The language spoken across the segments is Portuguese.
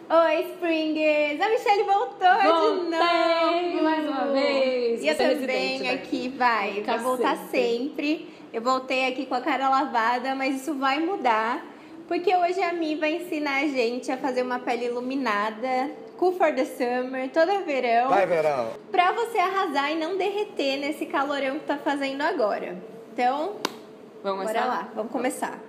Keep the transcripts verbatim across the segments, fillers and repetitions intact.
Oi, Springers! A Michelle voltou Voltei de novo! mais uma vez! E eu Você é também aqui, vai. Ficar Vou voltar sempre. sempre. Eu voltei aqui com a cara lavada, mas isso vai mudar. Porque hoje a Mi vai ensinar a gente a fazer uma pele iluminada, cool for the summer, todo verão. Vai, verão! Pra você arrasar e não derreter nesse calorão que tá fazendo agora. Então, Vamos bora começar? lá, vamos começar.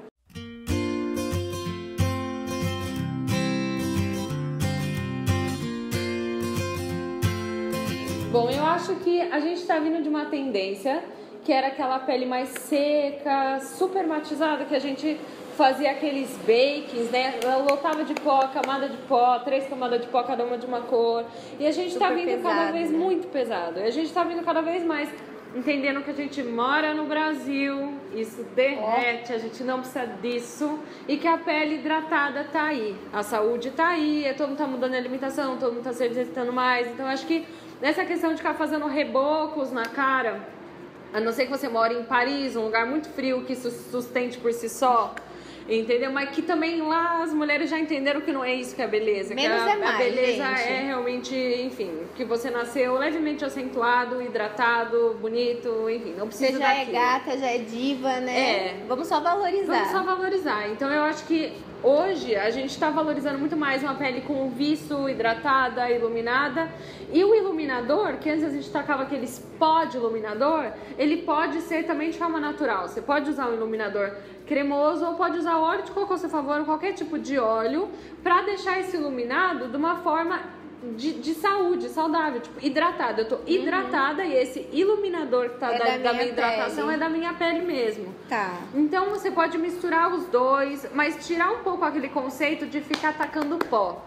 Bom, eu acho que a gente tá vindo de uma tendência que era aquela pele mais seca, super matizada, que a gente fazia aqueles bakings, né? Ela lotava de pó, camada de pó, três camadas de pó, cada uma de uma cor. E a gente tá Super vindo cada pesado, vez né? muito pesado. E a gente tá vindo cada vez mais entendendo que a gente mora no Brasil, isso derrete, a gente não precisa disso, e que a pele hidratada tá aí, a saúde tá aí, todo mundo tá mudando a alimentação, todo mundo tá se exercitando mais. Então eu acho que nessa questão de ficar fazendo rebocos na cara, a não ser que você more em Paris, um lugar muito frio que se sustente por si só, entendeu? Mas que também lá as mulheres já entenderam que não é isso que é beleza. Menos que a, é mais, a beleza gente. é realmente, enfim, que você nasceu levemente acentuado, hidratado, bonito, enfim, não precisa Você já é daquilo. gata, já é diva, né? É. Vamos só valorizar. Vamos só valorizar. Então eu acho que hoje a gente está valorizando muito mais uma pele com viço, hidratada, iluminada. E o iluminador, que antes a gente tacava aqueles pó de iluminador, ele pode ser também de forma natural. Você pode usar um iluminador cremoso ou pode usar óleo de coco, a seu favor, qualquer tipo de óleo, para deixar esse iluminado de uma forma de, de saúde, saudável, tipo, hidratada. Eu tô hidratada e esse iluminador que tá É da, da da minha minha hidratação pele. é da minha pele mesmo. Tá. Então você pode misturar os dois, mas tirar um pouco aquele conceito de ficar tacando pó.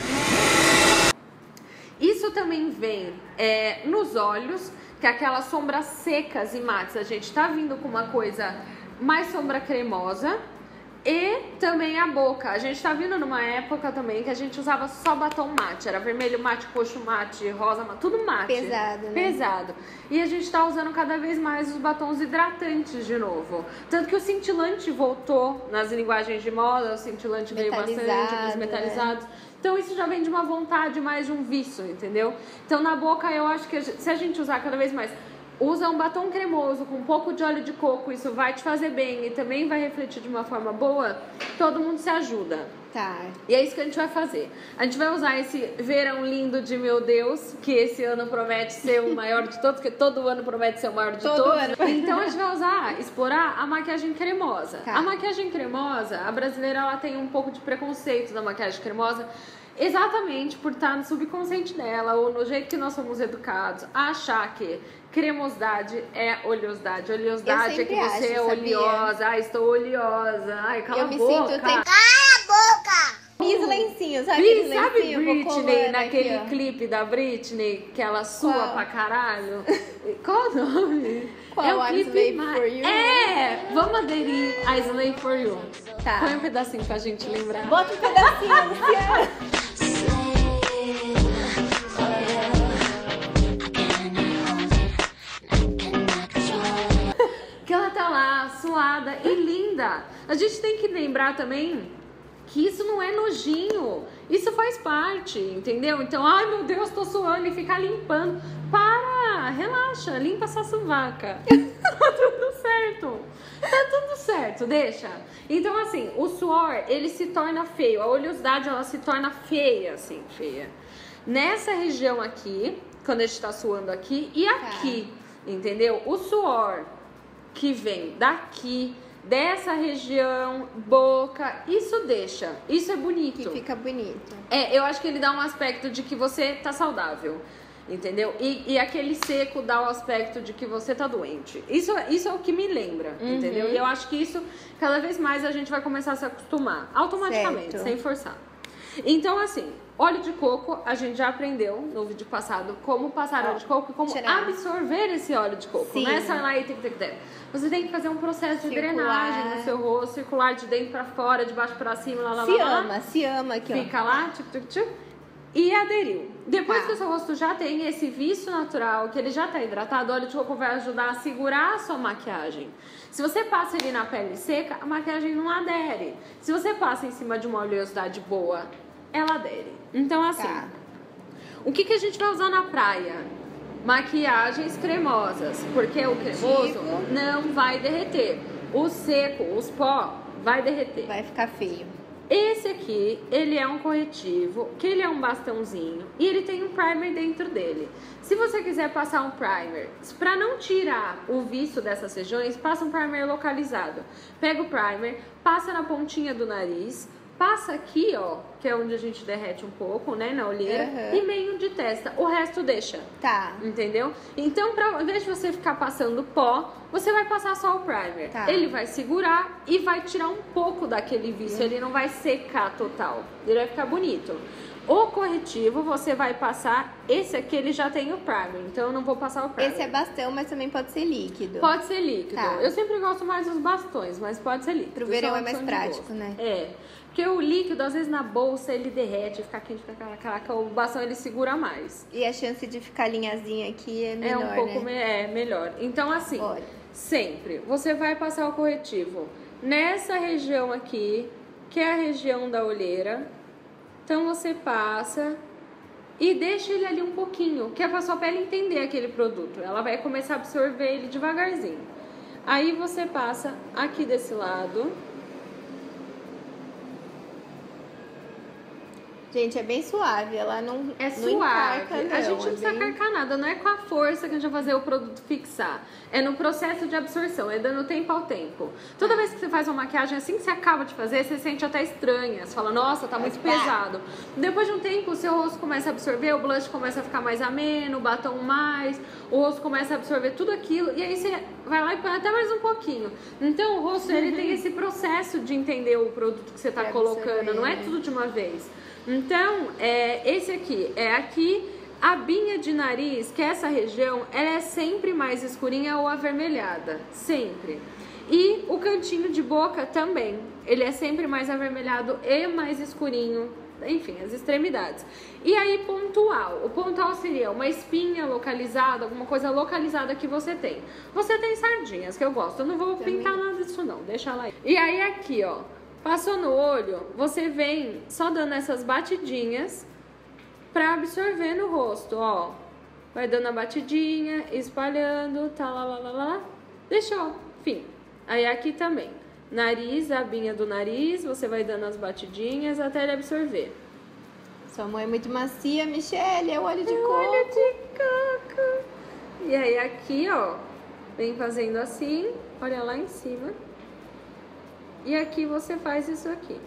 Isso também vem é, nos olhos, que é aquelas sombras secas e mates. A gente tá vindo com uma coisa mais sombra cremosa. E também a boca. A gente tá vindo numa época também que a gente usava só batom mate. Era vermelho mate, roxo mate, rosa mate, tudo mate. Pesado, né? Pesado. E a gente tá usando cada vez mais os batons hidratantes de novo. Tanto que o cintilante voltou nas linguagens de moda, o cintilante veio bastante, Metalizado, os metalizados. Então isso já vem de uma vontade mais de um vício, entendeu? Então na boca eu acho que a gente, se a gente usar cada vez mais... Usa um batom cremoso com um pouco de óleo de coco, isso vai te fazer bem e também vai refletir de uma forma boa, todo mundo se ajuda. Tá. E é isso que a gente vai fazer. A gente vai usar esse verão lindo de meu Deus, que esse ano promete ser o maior de todos, porque todo ano promete ser o maior de Todo todos. ano. Então a gente vai usar, explorar a maquiagem cremosa. Tá. A maquiagem cremosa, a brasileira ela tem um pouco de preconceito da maquiagem cremosa, exatamente por estar no subconsciente dela, ou no jeito que nós somos educados, a achar que cremosidade é oleosidade. Oleosidade é que sempre você acho, é sabia? oleosa. Ai, estou oleosa. Ai, cala Eu a me boca. sinto... Tem... Mis lencinhos, sabe Bi, aqueles sabe lencinhos? Vou Britney, colando naquele aqui, ó. clipe da Britney, que ela sua Qual? pra caralho? Qual o nome? Qual? É o I'm clipe Slave ma- for You? É! Vamos aderir a Slave for You. Tá. Põe um pedacinho pra gente lembrar. Bota um pedacinho, Luciana. Que ela tá lá, suada e linda. A gente tem que lembrar também que isso não é nojinho. Isso faz parte, entendeu? Então, ai meu Deus, tô suando e ficar limpando. Para, relaxa, limpa essa sovaca. Tá tudo certo. Tá tudo certo, deixa. Então, assim, o suor, ele se torna feio. A oleosidade, ela se torna feia, assim, feia. Nessa região aqui, quando a gente tá suando aqui, e aqui, entendeu? O suor que vem daqui, dessa região, boca, isso deixa, isso é bonito. Que fica bonito. É, eu acho que ele dá um aspecto de que você tá saudável, entendeu? E, e aquele seco dá o aspecto de que você tá doente. Isso, isso é o que me lembra, Uhum. entendeu? E eu acho que isso, cada vez mais a gente vai começar a se acostumar, automaticamente, Certo. sem forçar. Então, assim, óleo de coco, a gente já aprendeu no vídeo passado como passar óleo de coco e como tirar. absorver esse óleo de coco. Sim. Não é só ir lá e tic, tic, tic. Você tem que fazer um processo de Circular. drenagem no seu rosto, circular de dentro pra fora, de baixo pra cima, lá, lá, Se lá, lá. ama, se ama aqui, ó. Fica lá, tchuc, tchuc, tchuc, e aderiu. Depois Tá. que o seu rosto já tem esse vício natural, que ele já tá hidratado, o óleo de coco vai ajudar a segurar a sua maquiagem. Se você passa ele na pele seca, a maquiagem não adere. Se você passa em cima de uma oleosidade boa, ela adere. Então, assim, Tá. o que, que a gente vai usar na praia? Maquiagens cremosas, porque o cremoso Tipo? não vai derreter. O seco, os pó, vai derreter. Vai ficar feio. Esse aqui, ele é um corretivo, que ele é um bastãozinho e ele tem um primer dentro dele. Se você quiser passar um primer, para não tirar o viço dessas regiões, passa um primer localizado. Pega o primer, passa na pontinha do nariz, passa aqui, ó, que é onde a gente derrete um pouco, né, na olheira, Uhum. e meio de testa. O resto deixa. Tá. Entendeu? Então, pra, ao invés de você ficar passando pó, você vai passar só o primer. Tá. Ele vai segurar e vai tirar um pouco daquele vício. Ele não vai secar total. Ele vai ficar bonito. O corretivo, você vai passar... Esse aqui, ele já tem o primer. Então, eu não vou passar o primer. Esse é bastão, mas também pode ser líquido. Pode ser líquido. Tá. Eu sempre gosto mais dos bastões, mas pode ser líquido. Pro verão Só é mais opção de prático, gosto. né? É. Porque o líquido, às vezes, na bolsa, ele derrete, fica quente, fica aquela caraca. O bastão, ele segura mais. E a chance de ficar linhazinha aqui é menor, É um pouco né? me- é, melhor. Então, assim, Olha. sempre você vai passar o corretivo nessa região aqui, que é a região da olheira. Então, você passa e deixa ele ali um pouquinho, que é pra sua pele entender aquele produto. Ela vai começar a absorver ele devagarzinho. Aí, você passa aqui desse lado. Gente, é bem suave. Ela não, É não suave. encarca, não. A gente não é precisa bem... carcar nada. Não é com a força que a gente vai fazer o produto fixar. É no processo de absorção. É dando tempo ao tempo. Toda vez que você faz uma maquiagem, assim que você acaba de fazer, você sente até estranha. Você fala, nossa, tá muito Mas, pá. pesado. Depois de um tempo, o seu rosto começa a absorver, o blush começa a ficar mais ameno, o batom mais, o rosto começa a absorver tudo aquilo. E aí você vai lá e põe até mais um pouquinho. Então, o rosto, ele tem esse processo de entender o produto que você tá De colocando. absorver, Não é né? tudo de uma vez. Então, é, esse aqui é aqui, a binha de nariz, que é essa região, ela é sempre mais escurinha ou avermelhada, sempre. E o cantinho de boca também, ele é sempre mais avermelhado e mais escurinho, enfim, as extremidades. E aí, pontual. O pontual seria uma espinha localizada, alguma coisa localizada que você tem. Você tem sardinhas, que eu gosto, eu não vou Também. pintar nada disso não, deixa lá aí. E aí aqui, ó. Passou no olho, você vem só dando essas batidinhas pra absorver no rosto, ó. Vai dando a batidinha, espalhando, tá lá, lá, lá, lá. Deixou, fim. Aí aqui também. Nariz, a abinha do nariz, você vai dando as batidinhas até ele absorver. Sua mãe é muito macia, Michelle. É o óleo de coco. Olho de coco. E aí aqui, ó, vem fazendo assim, olha lá em cima. E aqui você faz isso aqui.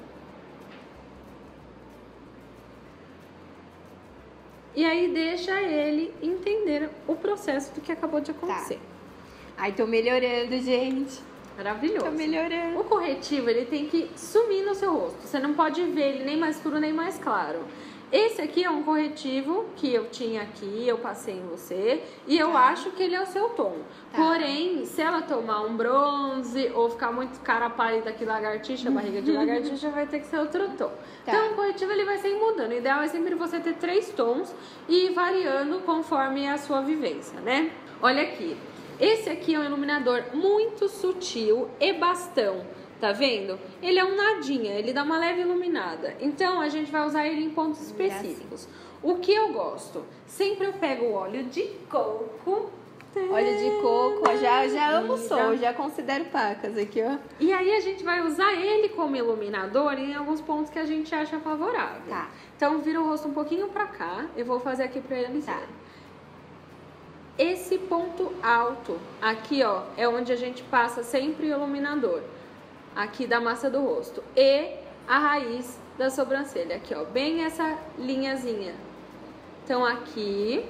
E aí deixa ele entender o processo do que acabou de acontecer. Ai, tô melhorando, gente. Maravilhoso. Tô melhorando. O corretivo, ele tem que sumir no seu rosto. Você não pode ver ele nem mais escuro nem mais claro. Esse aqui é um corretivo que eu tinha aqui, eu passei em você, e eu Tá. acho que ele é o seu tom. Tá. Porém, se ela tomar um bronze ou ficar muito cara pálida que lagartixa, barriga de lagartixa, vai ter que ser outro tom. Tá. Então, o corretivo ele vai sempre mudando. O ideal é sempre você ter três tons e ir variando conforme a sua vivência, né? Olha aqui. Esse aqui é um iluminador muito sutil e bastão. Tá vendo? Ele é um nadinha, ele dá uma leve iluminada. Então, a gente vai usar ele em pontos específicos. O que eu gosto? Sempre eu pego o óleo de coco. Óleo de coco, ó, já, já amo o Isso. sol, já considero pacas aqui, ó. E aí, a gente vai usar ele como iluminador em alguns pontos que a gente acha favorável. Tá. Então, vira o rosto um pouquinho pra cá. Eu vou fazer aqui pra eles Tá. verem. Esse ponto alto, aqui, ó, é onde a gente passa sempre o iluminador. Aqui da massa do rosto. E a raiz da sobrancelha. Aqui, ó, bem essa linhazinha. Então, aqui,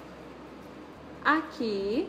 aqui,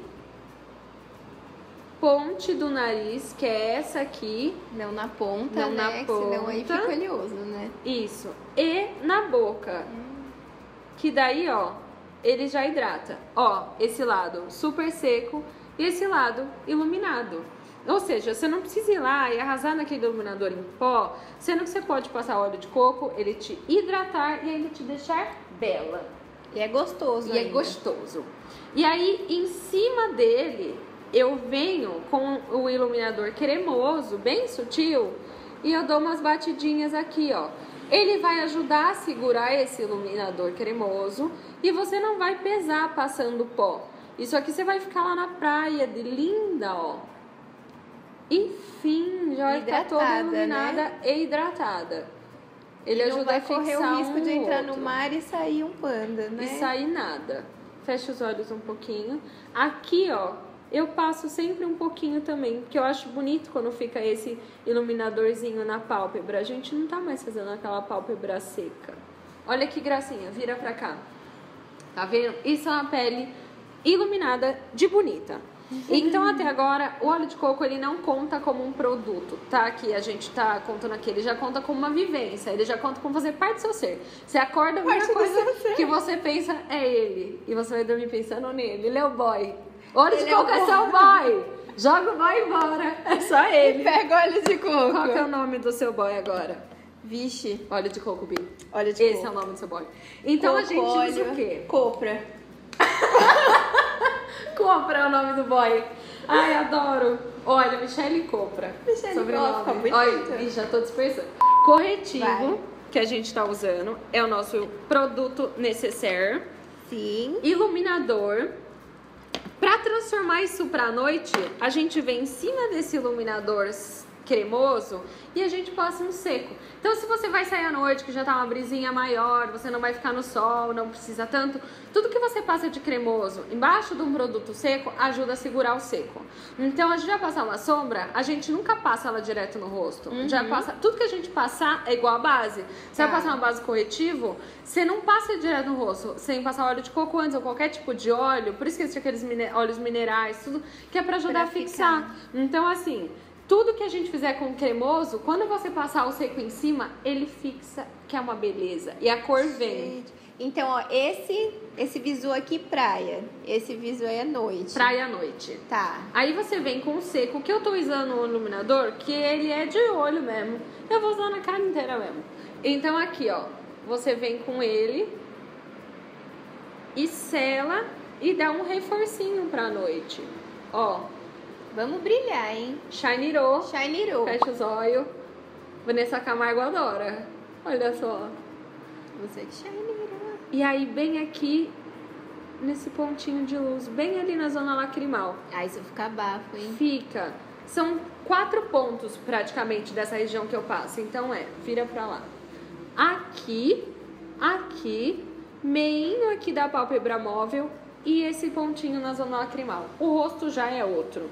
ponte do nariz, que é essa aqui, Não na ponta, Não né? na que senão aí ponta. fica oleoso, né? isso, e na boca, que daí, ó, ele já hidrata. Ó, esse lado super seco e esse lado iluminado. Ou seja, você não precisa ir lá e arrasar naquele iluminador em pó, sendo que você pode passar óleo de coco, ele te hidratar e ainda te deixar bela. E é gostoso E é ainda. gostoso. E aí, em cima dele, eu venho com o iluminador cremoso, bem sutil, e eu dou umas batidinhas aqui, ó. Ele vai ajudar a segurar esse iluminador cremoso e você não vai pesar passando pó. Isso aqui você vai ficar lá na praia, de linda, ó. Enfim, já vai ficar toda iluminada, né? E hidratada. Ele e ajuda não vai a fixar correr o risco um de entrar outro. no mar e sair um panda, né? E sair nada. Fecha os olhos um pouquinho. Aqui, ó, eu passo sempre um pouquinho também, porque eu acho bonito quando fica esse iluminadorzinho na pálpebra. A gente não tá mais fazendo aquela pálpebra seca. Olha que gracinha, vira pra cá. Tá vendo? Isso é uma pele iluminada de bonita. Então, até agora, o óleo de coco, ele não conta como um produto, tá? Que a gente tá contando aqui, ele já conta como uma vivência, ele já conta como fazer parte do seu ser. Você acorda, a primeira coisa que você pensa é ele, e você vai dormir pensando nele. Ele é o boy. O óleo de coco é seu boy. Joga o boy embora, é só ele. Pega óleo de coco. Qual que é o nome do seu boy agora? Vixe. Óleo de coco, Bi. Óleo de Esse coco. é o nome do seu boy. Então, coco, a gente óleo, usa o quê? Copra. Copra é o nome do boy. Ai, adoro. Olha, Michele Copra. Michele Sobrenome. Copra, Olha, ih, já tô dispersando. Corretivo Vai. que a gente tá usando é o nosso produto necessaire. Sim. Iluminador. Pra transformar isso pra noite, a gente vem em cima desse iluminador cremoso e a gente passa um seco. Então, se você vai sair à noite, que já tá uma brisinha maior, você não vai ficar no sol, não precisa tanto, tudo que você passa de cremoso embaixo de um produto seco ajuda a segurar o seco. Então, a gente vai passar uma sombra, a gente nunca passa ela direto no rosto. Uhum. Já passa, tudo que a gente passar é igual a base. Você Tá. vai passar uma base corretivo, você não passa direto no rosto, sem passar óleo de coco antes ou qualquer tipo de óleo, por isso que existe aqueles mine- óleos minerais, tudo que é pra ajudar Pra a fixar. Então, assim, tudo que a gente fizer com cremoso, quando você passar o seco em cima, ele fixa, que é uma beleza. E a cor vem. Gente. Então, ó, esse, esse visu aqui, praia. Esse visu aí é noite. Praia à noite. Tá. Aí você vem com o seco, que eu tô usando o iluminador, que ele é de olho mesmo. Eu vou usar na cara inteira mesmo. Então aqui, ó, você vem com ele e sela e dá um reforcinho pra noite. Ó. Vamos brilhar, hein? Shiny Ro. Shiny Ro. Fecha os olhos. Vanessa Camargo adora. Olha só. Você que Shiny Ro. E aí, bem aqui, nesse pontinho de luz, bem ali na zona lacrimal. Ah, isso fica bafo, hein? Fica. São quatro pontos, praticamente, dessa região que eu passo. Então, é, vira pra lá. Aqui, aqui, meinho aqui da pálpebra móvel e esse pontinho na zona lacrimal. O rosto já é outro.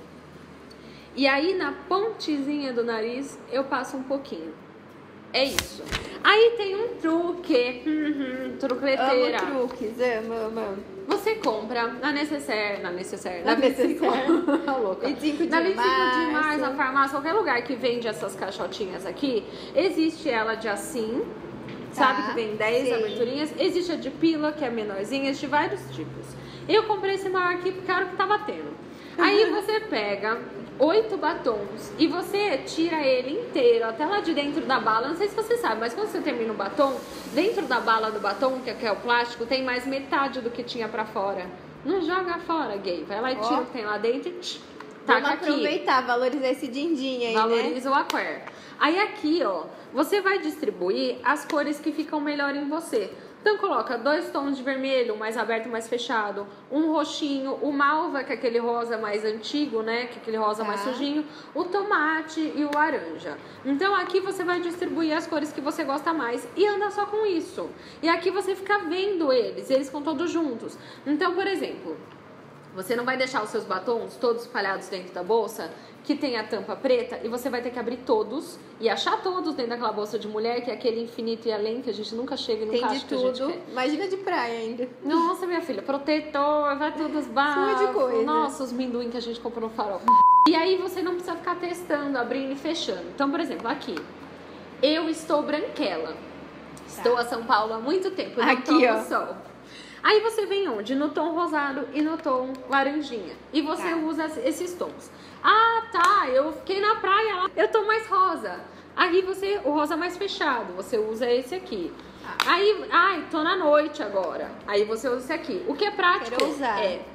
E aí, na pontezinha do nariz, eu passo um pouquinho. É isso. Aí tem um truque. Uhum, truqueteira. Amo truques, amo, amo. Você compra na Necessaire, na Necessaire, Na vinte e cinco, Necessaire. Tá louca. vinte e cinco de Na vinte e cinco de março. março, na farmácia, qualquer lugar que vende essas caixotinhas aqui, existe ela de assim, Tá, sabe que vem dez sim. aberturinhas, existe a de pila, que é menorzinha, de vários tipos. Eu comprei esse maior aqui porque era o que tá batendo. Aí você pega oito batons e você tira ele inteiro, até lá de dentro da bala. Não sei se você sabe, mas quando você termina o batom, dentro da bala do batom, que é o plástico, tem mais metade do que tinha pra fora. Não joga fora, gay. Vai lá e tira Ó. o que tem lá dentro e tch, taca Vamos aqui. aproveitar, valorizar esse din-din aí, né? Valoriza o aquer. Aí aqui, ó, você vai distribuir as cores que ficam melhor em você. Então coloca dois tons de vermelho, mais aberto, mais fechado, um roxinho, o malva, que é aquele rosa mais antigo, né, que é aquele rosa Tá. mais sujinho, o tomate e o laranja. Então aqui você vai distribuir as cores que você gosta mais e anda só com isso. E aqui você fica vendo eles, eles ficam todos juntos. Então, por exemplo, você não vai deixar os seus batons todos espalhados dentro da bolsa, que tem a tampa preta, e você vai ter que abrir todos e achar todos dentro daquela bolsa de mulher, que é aquele infinito e além, que a gente nunca chega e nunca Tem de acha que a gente tudo. quer. Imagina de praia ainda. Nossa, minha filha, protetor, vai tudo os bafos. Fuma de coisa. Nossa, os minduim que a gente comprou no farol. E aí você não precisa ficar testando, abrindo e fechando. Então, por exemplo, aqui, eu estou branquela. Estou a São Paulo há muito tempo, eu não Aqui, tomo ó. sol. Aí você vem onde? No tom rosado e no tom laranjinha. E você Tá. usa esses tons. Ah, tá, eu fiquei na praia lá, eu tô mais rosa. Aí você, o rosa mais fechado, você usa esse aqui. Aí, ai, tô na noite agora. Aí você usa esse aqui. O que é prático Quero usar. é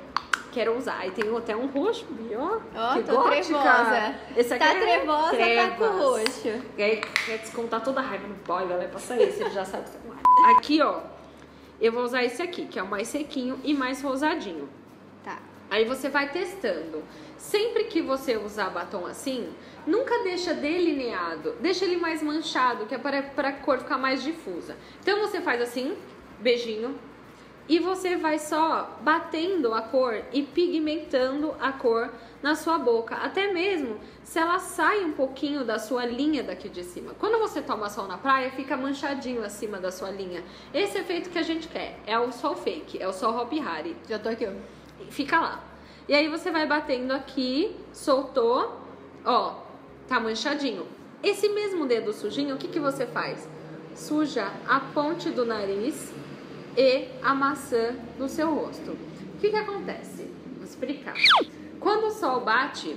quero usar. E tem até um roxo, ó. Ó, que tô gótica. trevosa. Esse aqui tá é trevosa, trevas. tá com roxo. E aí quer descontar toda a raiva no boy, vai passar esse, ele já sabe que você não. Aqui, ó, eu vou usar esse aqui, que é o mais sequinho e mais rosadinho. Tá. Aí você vai testando. Sempre que você usar batom assim, nunca deixa delineado, deixa ele mais manchado, que é para, para a cor ficar mais difusa. Então você faz assim, beijinho, e você vai só batendo a cor e pigmentando a cor na sua boca, até mesmo se ela sai um pouquinho da sua linha daqui de cima. Quando você toma sol na praia, fica manchadinho acima da sua linha. Esse efeito que a gente quer é o sol fake, é o sol Hopi Hari. Já tô aqui, ó. Fica lá. E aí você vai batendo aqui, soltou, ó, tá manchadinho. Esse mesmo dedo sujinho, o que que você faz? Suja a ponte do nariz e a maçã do seu rosto. O que que acontece? Vou explicar. Quando o sol bate,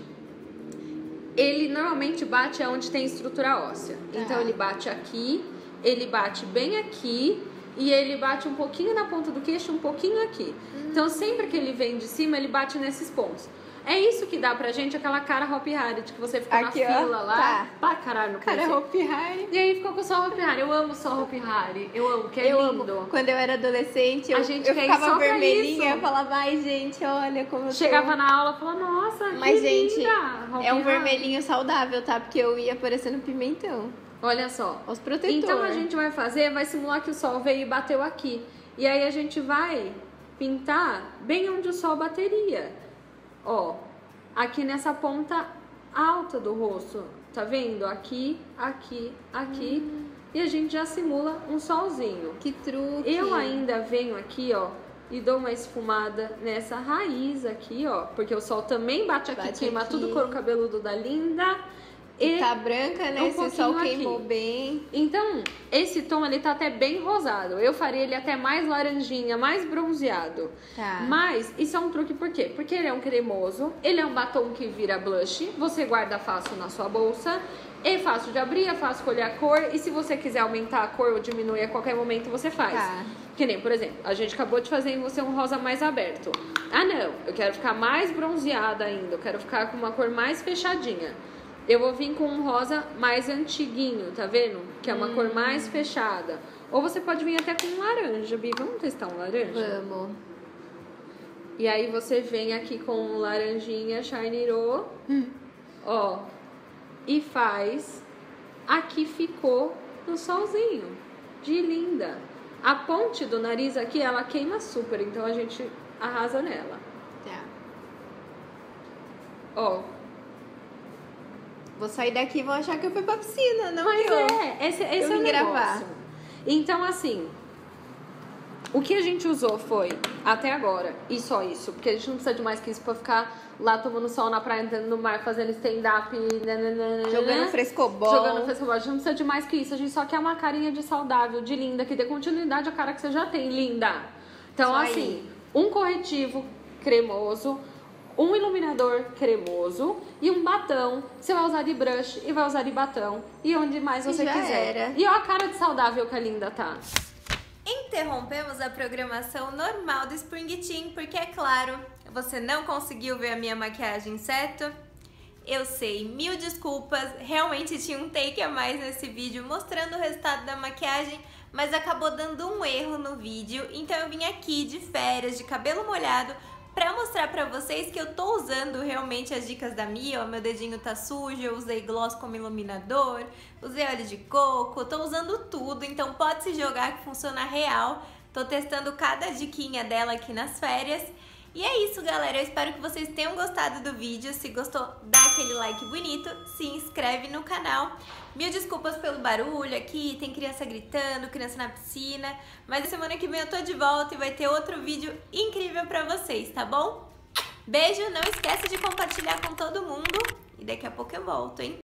ele normalmente bate onde tem estrutura óssea. Então ele bate aqui, ele bate bem aqui e ele bate um pouquinho na ponta do queixo, um pouquinho aqui. Então sempre que ele vem de cima, ele bate nesses pontos. É isso que dá pra gente aquela cara Hopi Hari, de que você ficou aqui, na fila ó, lá. Tá. Pra caralho, no Cara Hopi Hari. E aí ficou com o sol Hopi Hari. Eu amo o sol Hopi Hari. Eu amo, que é eu lindo. Amo. Quando eu era adolescente, eu, A gente eu quer ir ficava só pra vermelhinha. isso. Eu falava, ai, gente, olha como eu Chegava tô. na aula e falava, nossa, Mas, que gente, linda. é um Hopi Hari. vermelhinho saudável, tá? Porque eu ia parecendo pimentão. Olha só. Os protetores. Então a gente vai fazer, vai simular que o sol veio e bateu aqui. E aí a gente vai pintar bem onde o sol bateria. Ó, aqui nessa ponta alta do rosto. Tá vendo? Aqui, aqui, aqui. Hum. E a gente já simula um solzinho. Que truque. Eu ainda venho aqui, ó, e dou uma esfumada nessa raiz aqui, ó. Porque o sol também bate aqui, bate queima aqui. tudo o couro cabeludo da Linda. E tá branca, né? Um Esse sol aqui. queimou bem. Então, esse tom ele tá até bem rosado. Eu faria ele até mais laranjinha, mais bronzeado. Tá. Mas isso é um truque por quê? Porque ele é um cremoso, ele é um batom que vira blush, você guarda fácil na sua bolsa, é fácil de abrir, é fácil escolher a cor, e se você quiser aumentar a cor ou diminuir a qualquer momento, você faz. Tá. Que nem, por exemplo, a gente acabou de fazer em você um rosa mais aberto. Ah, não, eu quero ficar mais bronzeada ainda, eu quero ficar com uma cor mais fechadinha. Eu vou vir com um rosa mais antiguinho, tá vendo? Que é uma hum. cor mais fechada. Ou você pode vir até com um laranja, Bi. Vamos testar um laranja? Vamos. E aí você vem aqui com um laranjinha Shiny Ro, hum. ó, e faz. Aqui ficou no solzinho, de linda. A ponte do nariz aqui, ela queima super, então a gente arrasa nela. Tá. Ó. Vou sair daqui e vão achar que eu fui pra piscina, não Mas eu. é, esse, esse eu é o vim negócio. gravar. Então, assim, o que a gente usou foi, até agora, e só isso, porque a gente não precisa de mais que isso pra ficar lá tomando sol na praia, entrando no mar, fazendo stand-up, jogando frescobol. Jogando frescobol. A gente não precisa de mais que isso, a gente só quer uma carinha de saudável, de linda, que dê continuidade à cara que você já tem, linda. Então, Isso assim, aí. um corretivo cremoso, um iluminador cremoso e um batom. Você vai usar de brush e vai usar de batom. E onde mais você já quiser. era. E ó a cara de saudável que a Linda tá. Interrompemos a programação normal do Spring Teen, porque é claro, você não conseguiu ver a minha maquiagem, certo? Eu sei, mil desculpas, realmente tinha um take a mais nesse vídeo mostrando o resultado da maquiagem, mas acabou dando um erro no vídeo, então eu vim aqui de férias, de cabelo molhado, pra mostrar pra vocês que eu tô usando realmente as dicas da Mia. Ó, meu dedinho tá sujo, eu usei gloss como iluminador, usei óleo de coco, tô usando tudo, então pode se jogar que funciona real. Tô testando cada diquinha dela aqui nas férias. E é isso, galera, eu espero que vocês tenham gostado do vídeo. Se gostou, dá aquele like bonito, se inscreve no canal. Mil desculpas pelo barulho aqui, tem criança gritando, criança na piscina. Mas semana que vem eu tô de volta e vai ter outro vídeo incrível pra vocês, tá bom? Beijo, não esquece de compartilhar com todo mundo. E daqui a pouco eu volto, hein?